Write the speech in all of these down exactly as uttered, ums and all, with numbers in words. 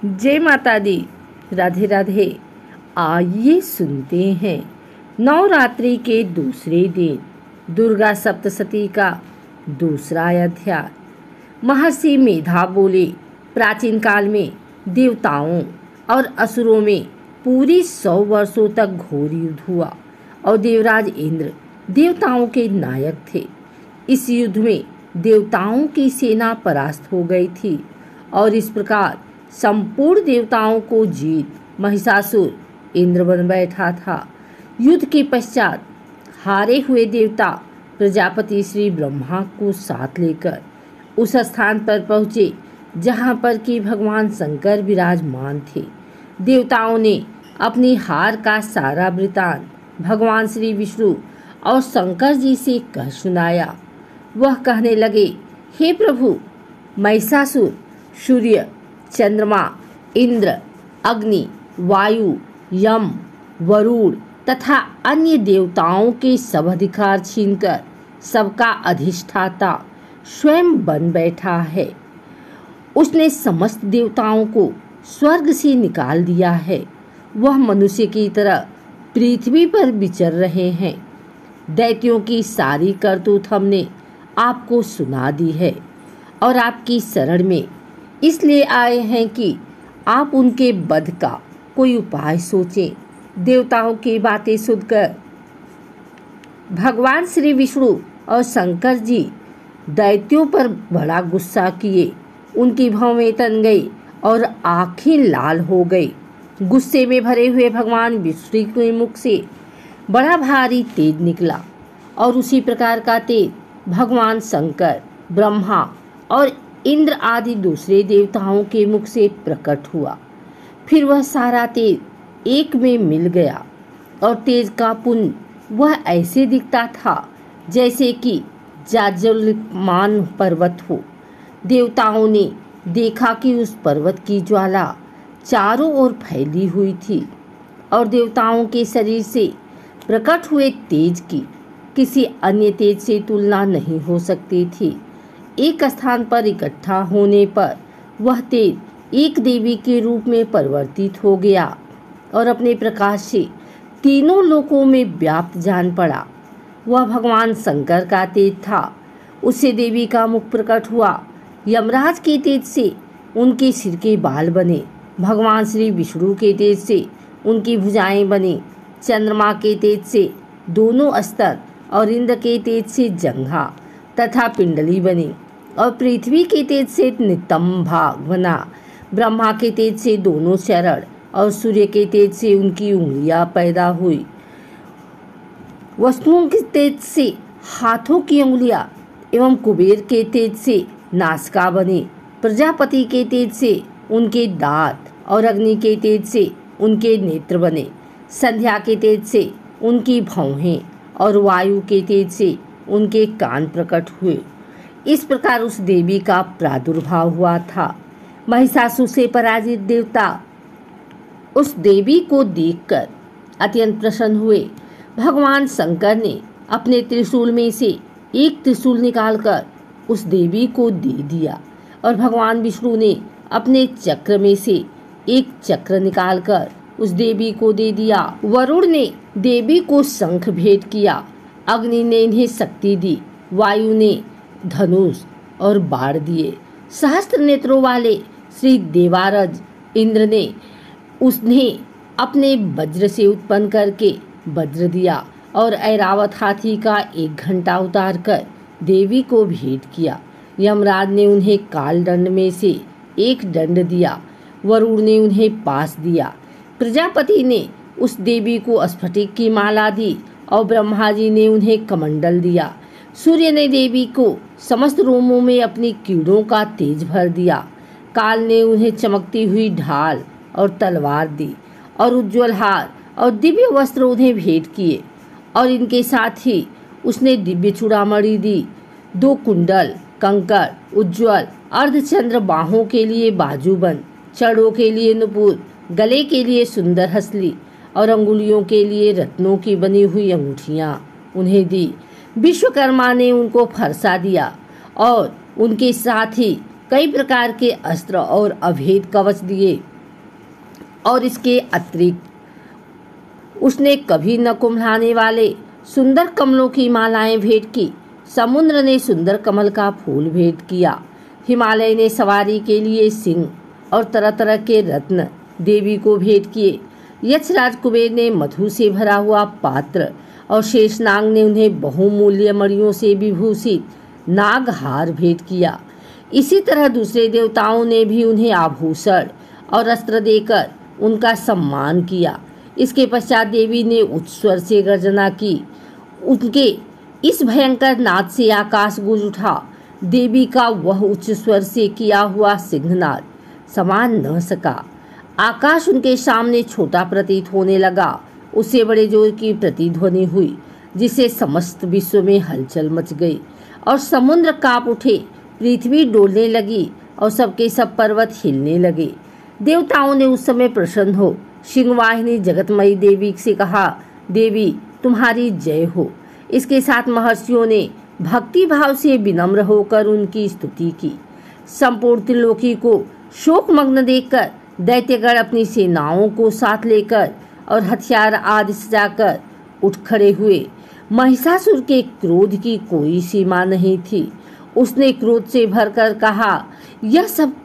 जय माता दी, राधे राधे। आइए सुनते हैं नवरात्रि के दूसरे दिन दुर्गा सप्तशती का दूसरा अध्याय। महर्षि मेधा बोले, प्राचीन काल में देवताओं और असुरों में पूरी सौ वर्षों तक घोर युद्ध हुआ और देवराज इंद्र देवताओं के नायक थे। इस युद्ध में देवताओं की सेना परास्त हो गई थी और इस प्रकार संपूर्ण देवताओं को जीत महिषासुर इंद्र बन बैठा था। युद्ध के पश्चात हारे हुए देवता प्रजापति श्री ब्रह्मा को साथ लेकर उस स्थान पर पहुँचे जहाँ पर कि भगवान शंकर विराजमान थे। देवताओं ने अपनी हार का सारा वृतांत भगवान श्री विष्णु और शंकर जी से कह सुनाया। वह कहने लगे, हे प्रभु, महिषासुर सूर्य, चंद्रमा, इंद्र, अग्नि, वायु, यम, वरुण तथा अन्य देवताओं के सब अधिकार छीनकर सबका अधिष्ठाता स्वयं बन बैठा है। उसने समस्त देवताओं को स्वर्ग से निकाल दिया है। वह मनुष्य की तरह पृथ्वी पर विचर रहे हैं। दैत्यों की सारी करतूत हमने आपको सुना दी है और आपकी शरण में इसलिए आए हैं कि आप उनके वध का कोई उपाय सोचें। देवताओं की बातें सुनकर भगवान श्री विष्णु और शंकर जी दैत्यों पर बड़ा गुस्सा किए। उनकी भौवें तन गई और आंखें लाल हो गई। गुस्से में भरे हुए भगवान विष्णु के मुख से बड़ा भारी तेज निकला और उसी प्रकार का तेज भगवान शंकर, ब्रह्मा और इंद्र आदि दूसरे देवताओं के मुख से प्रकट हुआ। फिर वह सारा तेज एक में मिल गया और तेज का पुंज वह ऐसे दिखता था जैसे कि जाज्वल्यमान पर्वत हो। देवताओं ने देखा कि उस पर्वत की ज्वाला चारों ओर फैली हुई थी और देवताओं के शरीर से प्रकट हुए तेज की किसी अन्य तेज से तुलना नहीं हो सकती थी। एक स्थान पर इकट्ठा होने पर वह तेज एक देवी के रूप में परिवर्तित हो गया और अपने प्रकाश से तीनों लोकों में व्याप्त जान पड़ा। वह भगवान शंकर का तेज था। उससे देवी का मुख प्रकट हुआ। यमराज के तेज से उनके सिर के बाल बने। भगवान श्री विष्णु के तेज से उनकी भुजाएं बनी। चंद्रमा के तेज से दोनों स्तर और इंद्र के तेज से जंघा तथा पिंडली बनी और पृथ्वी के तेज से नितंबा बना। ब्रह्मा के तेज से दोनों चरण और सूर्य के तेज से उनकी उंगलियां पैदा हुई। वस्तुओं के तेज से हाथों की उंगलियां एवं कुबेर के तेज से नासिका बनी। प्रजापति के तेज से उनके दांत और अग्नि के तेज से उनके नेत्र बने। संध्या के तेज से उनकी भौहें और वायु के तेज से उनके कान प्रकट हुए। इस प्रकार उस देवी का प्रादुर्भाव हुआ था। महिषासुर से पराजित देवता उस देवी को देखकर अत्यंत प्रसन्न हुए। भगवान शंकर ने अपने त्रिशूल में से एक त्रिशूल निकालकर उस देवी को दे दिया और भगवान विष्णु ने अपने चक्र में से एक चक्र निकालकर उस देवी को दे दिया। वरुण ने देवी को शंख भेंट किया। अग्नि ने इन्हें शक्ति दी। वायु ने धनुष और बाण दिए। सहस्त्र नेत्रों वाले श्री देवारज इंद्र ने उन्हें अपने वज्र से उत्पन्न करके वज्र दिया और ऐरावत हाथी का एक घंटा उतार कर देवी को भेंट किया। यमराज ने उन्हें काल दंड में से एक दंड दिया। वरुण ने उन्हें पास दिया। प्रजापति ने उस देवी को स्फटिक की माला दी और ब्रह्मा जी ने उन्हें कमंडल दिया। सूर्य ने देवी को समस्त रोमों में अपनी कीड़ों का तेज भर दिया। काल ने उन्हें चमकती हुई ढाल और तलवार दी और उज्ज्वल हार और दिव्य वस्त्र उन्हें भेंट किए और इनके साथ ही उसने दिव्य चूड़ामणि दी। दो कुंडल, कंकड़, उज्ज्वल अर्धचंद्र, बाहों के लिए बाजूबंद, चरणों के लिए नुपुर, गले के लिए सुंदर हसली और अंगुलियों के लिए रत्नों की बनी हुई अंगूठियां उन्हें दी। विश्वकर्मा ने उनको फरसा दिया और उनके साथ ही कई प्रकार के अस्त्र और अभेद कवच दिए। और इसके अतिरिक्त उसने कभी न कुम्हलाने वाले सुंदर कमलों की मालाएं भेंट की। समुद्र ने सुंदर कमल का फूल भेंट किया। हिमालय ने सवारी के लिए सिंह और तरह तरह के रत्न देवी को भेंट किए। यक्षराज कुबेर ने मधु से भरा हुआ पात्र और शेषनाग ने उन्हें बहुमूल्य मणियों से विभूषित नागहार भेंट किया। इसी तरह दूसरे देवताओं ने भी उन्हें आभूषण और अस्त्र देकर उनका सम्मान किया। इसके पश्चात देवी ने उच्च स्वर से गर्जना की। उनके इस भयंकर नाद से आकाश गूंज उठा। देवी का वह उच्च स्वर से किया हुआ सिंहनाद समान न सका। आकाश उनके सामने छोटा प्रतीत होने लगा। उससे बड़े जोर की प्रतिध्वनि हुई, जिससे समस्त विश्व में हलचल मच गई और समुद्र कांप उठे, पृथ्वी डोलने लगी और सबके सब पर्वत हिलने लगे। देवताओं ने उस समय प्रसन्न हो सिंहवाहिनी जगतमयी देवी से कहा, देवी तुम्हारी जय हो। इसके साथ महर्षियों ने भक्ति भाव से विनम्र होकर उनकी स्तुति की। संपूर्ण त्रिलोकी को शोकमग्न देखकर दैत्यगण अपनी सेनाओं को साथ लेकर और हथियार आदि सजाकर उठ खड़े हुए। महिषासुर के क्रोध की कोई सीमा नहीं थी। उसने क्रोध से भरकर कहा, यह सब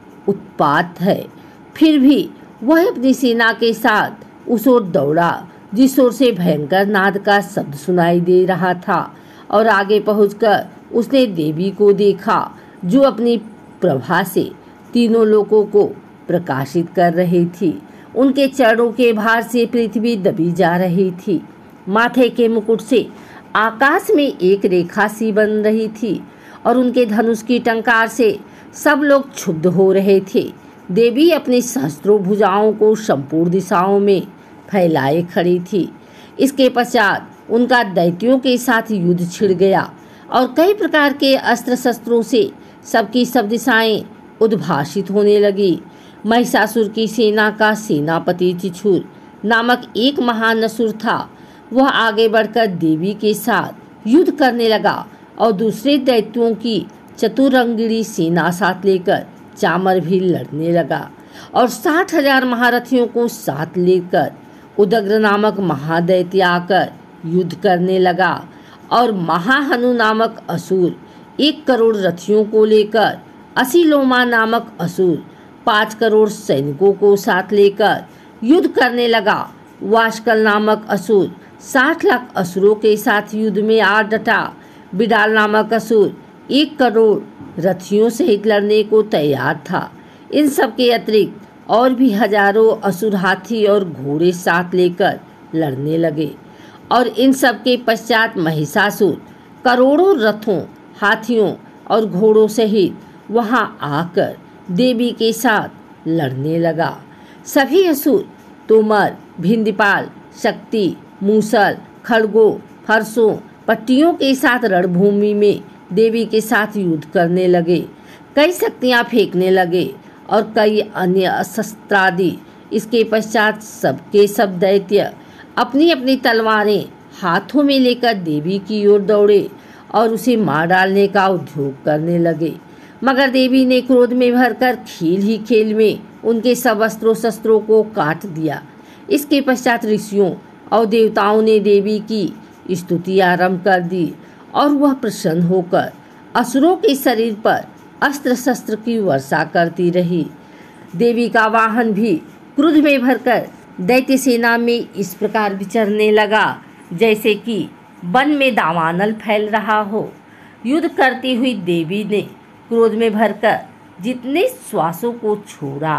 उत्पात है। फिर भी वह अपनी सेना के साथ उस ओर दौड़ा जिस ओर से भयंकर नाद का शब्द सुनाई दे रहा था, और आगे पहुंचकर उसने देवी को देखा जो अपनी प्रभा से तीनों लोकों को प्रकाशित कर रही थी। उनके चरणों के भार से पृथ्वी दबी जा रही थी। माथे के मुकुट से आकाश में एक रेखा सी बन रही थी और उनके धनुष की टंकार से सब लोग क्षुब्ध हो रहे थे। देवी अपनी सहस्त्रों भुजाओं को संपूर्ण दिशाओं में फैलाए खड़ी थी। इसके पश्चात उनका दैत्यों के साथ युद्ध छिड़ गया और कई प्रकार के अस्त्र शस्त्रों से सबकी सब दिशाएं उद्भासित होने लगी। महिषासुर की सेना का सेनापति चिछुर नामक एक महान असुर था। वह आगे बढ़कर देवी के साथ युद्ध करने लगा और दूसरे दैत्यों की चतुरंगिणी सेना साथ लेकर चामर भी लड़ने लगा और साठ हजार महारथियों को साथ लेकर उदग्र नामक महादैत्य आकर युद्ध करने लगा और महाहनु नामक असुर एक करोड़ रथियों को लेकर, असीलोमा नामक असुर पाँच करोड़ सैनिकों को साथ लेकर युद्ध करने लगा। वाशकल नामक असुर साठ लाख असुरों के साथ युद्ध में आ डटा। बिडाल नामक असुर एक करोड़ रथियों सहित लड़ने को तैयार था। इन सब के अतिरिक्त और भी हजारों असुर हाथी और घोड़े साथ लेकर लड़ने लगे और इन सब के पश्चात महिषासुर करोड़ों रथों, हाथियों और घोड़ों सहित वहां आकर देवी के साथ लड़ने लगा। सभी असुर तोमर, भिंदीपाल, शक्ति, मूसल, खड़गों, फरसों, पट्टियों के साथ रणभूमि में देवी के साथ युद्ध करने लगे। कई शक्तियां फेंकने लगे और कई अन्य शस्त्रादि। इसके पश्चात सबके सब दैत्य अपनी अपनी तलवारें हाथों में लेकर देवी की ओर दौड़े और उसे मार डालने का उद्योग करने लगे। मगर देवी ने क्रोध में भरकर खेल ही खेल में उनके सब अस्त्रों शस्त्रों को काट दिया। इसके पश्चात ऋषियों और देवताओं ने देवी की स्तुति आरंभ कर दी और वह प्रसन्न होकर असुरों के शरीर पर अस्त्र शस्त्र की वर्षा करती रही। देवी का वाहन भी क्रोध में भरकर दैत्य सेना में इस प्रकार विचरने लगा जैसे कि वन में दावानल फैल रहा हो। युद्ध करती हुई देवी ने क्रोध में भरकर जितने श्वासों को छोड़ा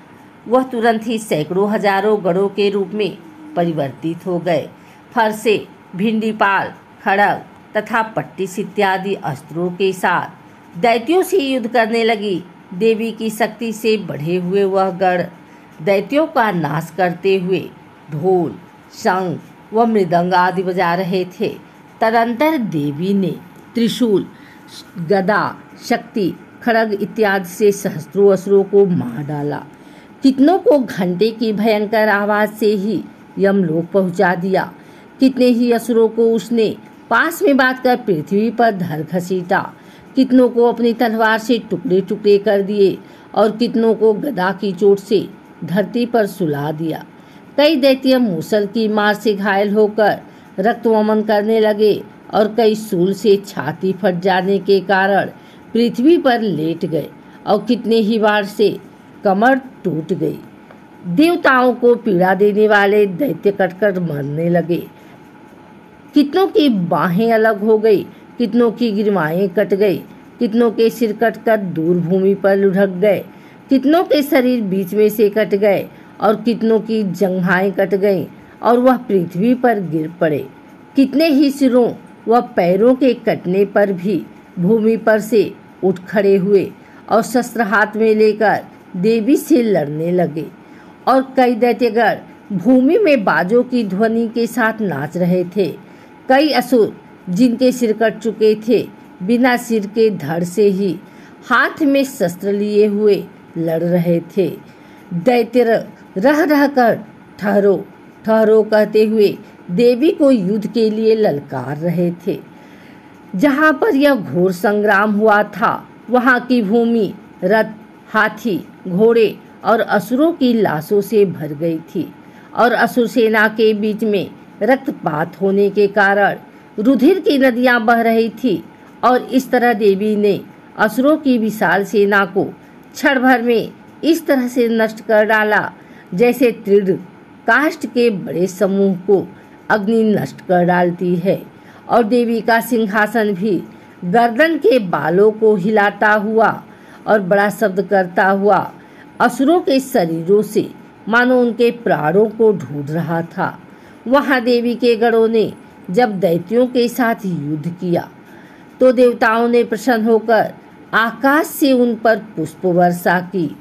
वह तुरंत ही सैकड़ों हजारों गढ़ों के रूप में परिवर्तित हो गए। फरसे, भिंडीपाल, खड़ग तथा पट्टिस इत्यादि अस्त्रों के साथ दैत्यों से युद्ध करने लगी। देवी की शक्ति से बढ़े हुए वह गढ़ दैत्यों का नाश करते हुए ढोल, शंख व मृदंग आदि बजा रहे थे। तदंतर देवी ने त्रिशूल, गदा, शक्ति, खड़ग इत्यादि से सहस्त्रों असुरों को मार डाला। कितनों को घंटे की भयंकर आवाज से ही यमलोक पहुंचा दिया। कितने ही असुरों को उसने पास में बांध कर पृथ्वी पर धर घसीटा। कितनों को अपनी तलवार से टुकड़े टुकड़े कर दिए और कितनों को गदा की चोट से धरती पर सुला दिया। कई दैत्य मूसल की मार से घायल होकर रक्त वमन करने लगे और कई शूल से छाती फट जाने के कारण पृथ्वी पर लेट गए और कितने ही बार से कमर टूट गई। देवताओं को पीड़ा देने वाले दैत्य कटकर मरने लगे। कितनों की बाहें अलग हो गई, कितनों की गिरमाएं कट गई, कितनों के सिर कटकर दूर भूमि पर लुढ़क गए, कितनों के शरीर बीच में से कट गए और कितनों की जंघाएं कट गईं और वह पृथ्वी पर गिर पड़े। कितने ही सिरों व पैरों के कटने पर भी भूमि पर से उठ खड़े हुए और शस्त्र हाथ में लेकर देवी से लड़ने लगे। और कई दैत्यगण भूमि में बाजों की ध्वनि के साथ नाच रहे थे। कई असुर जिनके सिर कट चुके थे बिना सिर के धड़ से ही हाथ में शस्त्र लिए हुए लड़ रहे थे। दैत्य रह रह कर ठहरो ठहरो कहते हुए देवी को युद्ध के लिए ललकार रहे थे। जहाँ पर यह घोर संग्राम हुआ था वहाँ की भूमि रथ, हाथी, घोड़े और असुरों की लाशों से भर गई थी और असुर सेना के बीच में रक्तपात होने के कारण रुधिर की नदियां बह रही थी। और इस तरह देवी ने असुरों की विशाल सेना को क्षण भर में इस तरह से नष्ट कर डाला जैसे तृण काष्ठ के बड़े समूह को अग्नि नष्ट कर डालती है। और देवी का सिंहासन भी गर्दन के बालों को हिलाता हुआ और बड़ा शब्द करता हुआ असुरों के शरीरों से मानो उनके प्राणों को ढूंढ रहा था। वहां देवी के गणों ने जब दैत्यों के साथ युद्ध किया तो देवताओं ने प्रसन्न होकर आकाश से उन पर पुष्प वर्षा की।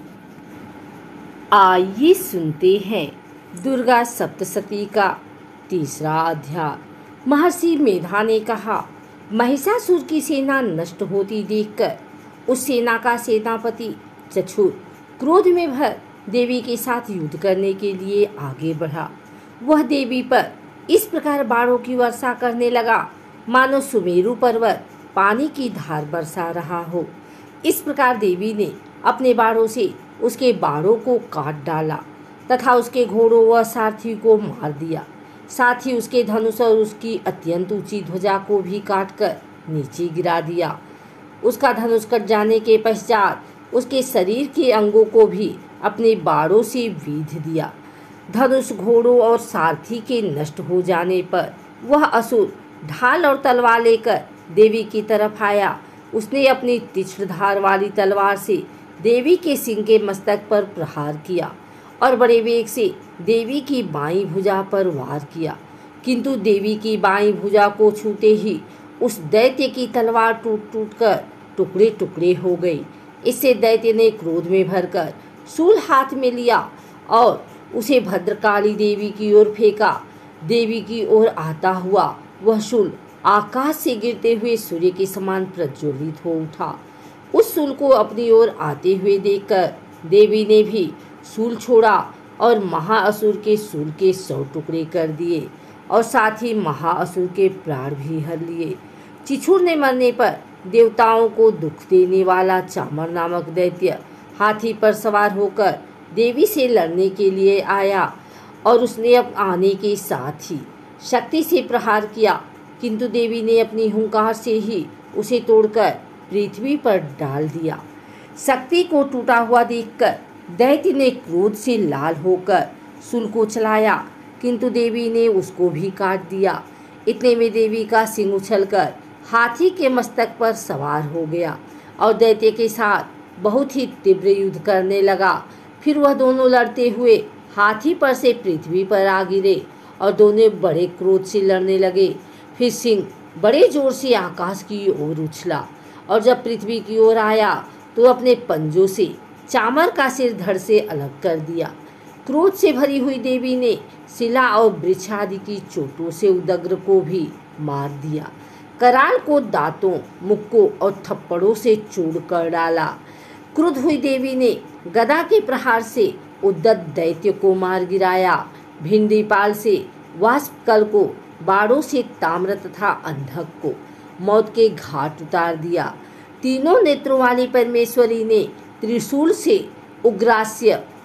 आइए सुनते हैं दुर्गा सप्तशती का तीसरा अध्याय। महर्षि मेधा ने कहा, महिषासुर की सेना नष्ट होती देखकर उस सेना का सेनापति चक्षुर क्रोध में भर देवी के साथ युद्ध करने के लिए आगे बढ़ा। वह देवी पर इस प्रकार बाणों की वर्षा करने लगा मानो सुमेरु पर्वत पानी की धार बरसा रहा हो। इस प्रकार देवी ने अपने बाणों से उसके बाणों को काट डाला तथा उसके घोड़ों व सारथी को मार दिया। साथ ही उसके धनुष और उसकी अत्यंत ऊंची ध्वजा को भी काटकर नीचे गिरा दिया। उसका धनुष कट जाने के पश्चात उसके शरीर के अंगों को भी अपने बाणों से बीध दिया। धनुष, घोड़ों और सारथी के नष्ट हो जाने पर वह असुर ढाल और तलवार लेकर देवी की तरफ आया। उसने अपनी तीक्ष्ण धार वाली तलवार से देवी के सिंह के मस्तक पर प्रहार किया और बड़े वेग से देवी की बाईं भुजा पर वार किया, किंतु देवी की बाईं भुजा को छूते ही उस दैत्य की तलवार टूट टूट कर टुकड़े टुकड़े हो गई। इससे दैत्य ने क्रोध में भरकर शूल हाथ में लिया और उसे भद्रकाली देवी की ओर फेंका। देवी की ओर आता हुआ वह शूल आकाश से गिरते हुए सूर्य के समान प्रज्वलित हो उठा। उस शूल को अपनी ओर आते हुए देखकर देवी ने भी शूल छोड़ा और महाअसुर के शूल के सौ टुकड़े कर दिए और साथ ही महाअसुर के प्राण भी हर लिए। चिछुर ने मरने पर देवताओं को दुख देने वाला चामर नामक दैत्य हाथी पर सवार होकर देवी से लड़ने के लिए आया और उसने अब आने के साथ ही शक्ति से प्रहार किया, किंतु देवी ने अपनी हुंकार से ही उसे तोड़कर पृथ्वी पर डाल दिया। शक्ति को टूटा हुआ देखकर दैत्य ने क्रोध से लाल होकर शूल को चलाया, किंतु देवी ने उसको भी काट दिया। इतने में देवी का सिंह उछलकर हाथी के मस्तक पर सवार हो गया और दैत्य के साथ बहुत ही तीव्र युद्ध करने लगा। फिर वह दोनों लड़ते हुए हाथी पर से पृथ्वी पर आ गिरे और दोनों बड़े क्रोध से लड़ने लगे। फिर सिंह बड़े जोर से आकाश की ओर उछला और जब पृथ्वी की ओर आया तो अपने पंजों से चामर का सिर धड़ से अलग कर दिया। क्रोध से भरी हुई देवी ने शिला और वृक्ष आदि की चोटों से उदग्र को भी मार दिया। कराल को दांतों, मुक्कों और थप्पड़ों से चूर कर डाला। क्रुद्ध हुई देवी ने गदा के प्रहार से उद्दत दैत्य को मार गिराया। भिंडीपाल से वाष्पकल को, बाणों से ताम्र तथा अंधक को मौत के घाट उतार दिया। तीनों नेत्रों वाली परमेश्वरी ने त्रिशूल से उग्रास्य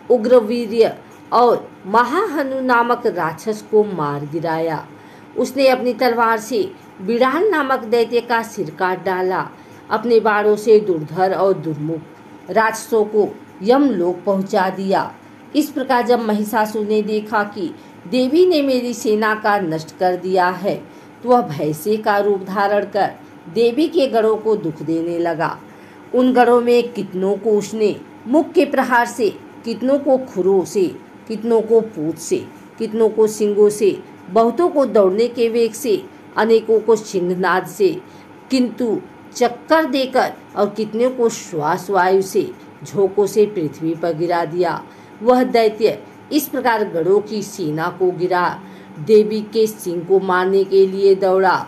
उग्रवीर्य और महाहनु नामक राक्षस को मार गिराया। उसने अपनी तलवार से बिड़ाल नामक दैत्य का सिर काट डाला। अपने बाणों से दुर्धर और दुर्मुख राक्षसों को यमलोक पहुंचा दिया। इस प्रकार जब महिषासुर ने देखा कि देवी ने मेरी सेना का नष्ट कर दिया है, तो वह भय से का रूप धारण कर देवी के गढ़ों को दुख देने लगा। उन गढ़ों में कितनों को उसने मुख के प्रहार से, कितनों को खुरों से, कितनों को पूंछ से, कितनों को सिंगों से, बहुतों को दौड़ने के वेग से, अनेकों को सिंहनाद से, किंतु चक्कर देकर, और कितने को श्वास वायु से, झोंकों से पृथ्वी पर गिरा दिया। वह दैत्य इस प्रकार गढ़ों की सेना को गिरा, देवी के सिंह को मारने के लिए दौड़ा।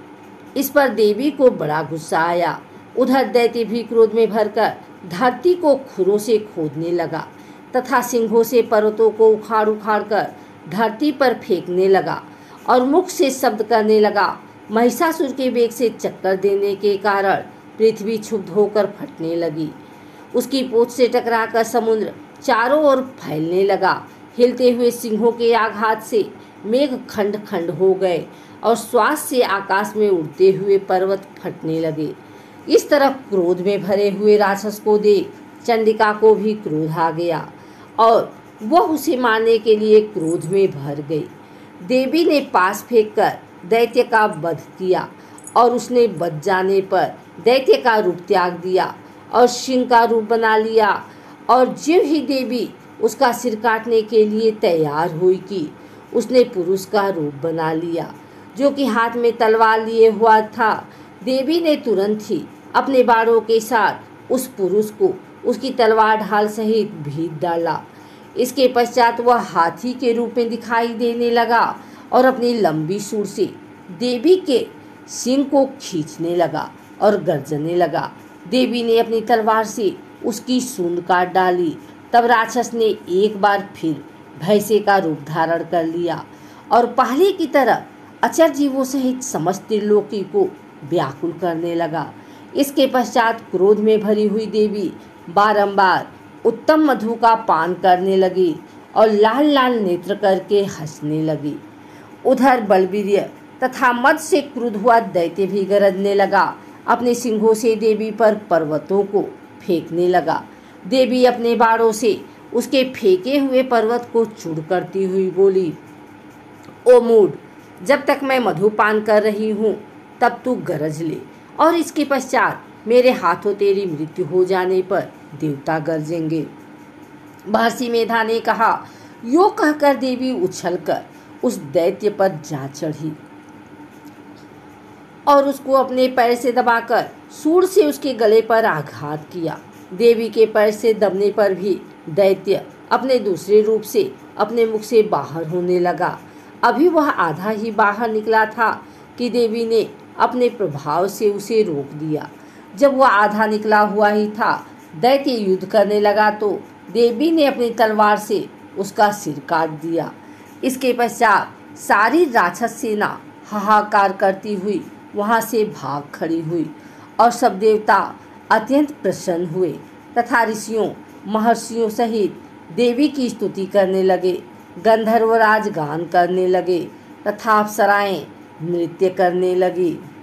इस पर देवी को बड़ा गुस्सा आया। उधर दैत्य भी क्रोध में भरकर धरती को खुरों से खोदने लगा तथा सिंहों से पर्वतों को उखाड़ उखाड़ कर धरती पर फेंकने लगा और मुख से शब्द करने लगा। महिषासुर के वेग से चक्कर देने के कारण पृथ्वी क्षुब्ध होकर फटने लगी। उसकी पूंछ से टकराकर समुद्र चारों ओर फैलने लगा। हिलते हुए सिंहों के आघात से मेघ खंड खंड हो गए और श्वास से आकाश में उड़ते हुए पर्वत फटने लगे। इस तरह क्रोध में भरे हुए राक्षस को देख चंडिका को भी क्रोध आ गया और वह उसे मारने के लिए क्रोध में भर गई। देवी ने पास फेंककर दैत्य का वध किया और उसने बच जाने पर दैत्य का रूप त्याग दिया और सिंह का रूप बना लिया। और ज्यों ही देवी उसका सिर काटने के लिए तैयार हुई कि उसने पुरुष का रूप बना लिया, जो कि हाथ में तलवार लिए हुआ था। देवी ने तुरंत ही अपने बाणों के साथ उस पुरुष को उसकी तलवार ढाल सहित भीत डाला। इसके पश्चात वह हाथी के रूप में दिखाई देने लगा और अपनी लंबी सूंड से देवी के सिंह को खींचने लगा और गर्जने लगा। देवी ने अपनी तलवार से उसकी सूंड काट डाली। तब राक्षस ने एक बार फिर भय से का रूप धारण कर लिया और पहले की तरह अचर जीवों सहित समस्त त्रिलोकी को व्याकुल करने लगा। इसके पश्चात क्रोध में भरी हुई देवी बारंबार उत्तम मधु का पान करने लगी और लाल लाल नेत्र करके हंसने लगी। उधर बलवीर्य तथा मद से क्रुद्ध हुआ दैत्य भी गरजने लगा। अपने सिंहों से देवी पर पर्वतों को फेंकने लगा। देवी अपने बाणों से उसके फेंके हुए पर्वत को चूर करती हुई बोली, ओ मूढ़, जब तक मैं मधुपान कर रही हूँ तब तू गरज ले, और इसके पश्चात मेरे हाथों तेरी मृत्यु हो जाने पर देवता गरजेंगे। महर्षि मेधा ने कहा। यो कहकर देवी उछलकर उस दैत्य पर जा चढ़ी और उसको अपने पैर से दबाकर सूंड से उसके गले पर आघात किया। देवी के पैर से दबने पर भी दैत्य अपने दूसरे रूप से अपने मुख से बाहर होने लगा। अभी वह आधा ही बाहर निकला था कि देवी ने अपने प्रभाव से उसे रोक दिया। जब वह आधा निकला हुआ ही था, दैत्य युद्ध करने लगा तो देवी ने अपनी तलवार से उसका सिर काट दिया। इसके पश्चात सारी राक्षस सेना हाहाकार करती हुई वहां से भाग खड़ी हुई और सब देवता अत्यंत प्रसन्न हुए तथा ऋषियों महर्षियों सहित देवी की स्तुति करने लगे। गंधर्वराज गान करने लगे तथा अप्सराएं नृत्य करने लगी।